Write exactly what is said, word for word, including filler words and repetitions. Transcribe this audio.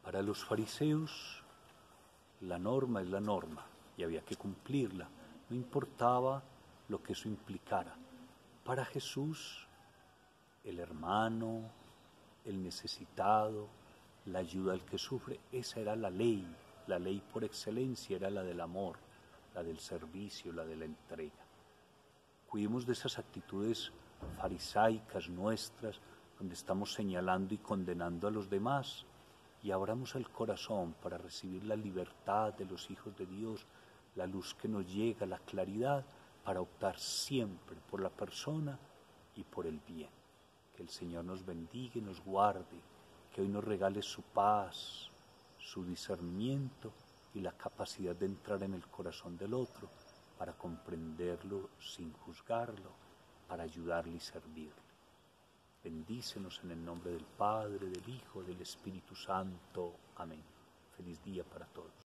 Para los fariseos, la norma es la norma y había que cumplirla, no importaba lo que eso implicara. Para Jesús, el hermano, el necesitado, la ayuda al que sufre, esa era la ley. La ley por excelencia era la del amor, la del servicio, la de la entrega. Cuidemos de esas actitudes farisaicas nuestras, donde estamos señalando y condenando a los demás, y abramos el corazón para recibir la libertad de los hijos de Dios, la luz que nos llega, la claridad, para optar siempre por la persona y por el bien. Que el Señor nos bendiga y nos guarde, que hoy nos regale su paz, su discernimiento y la capacidad de entrar en el corazón del otro para comprenderlo sin juzgarlo, para ayudarle y servirle. Bendícenos en el nombre del Padre, del Hijo, del Espíritu Santo. Amén. Feliz día para todos.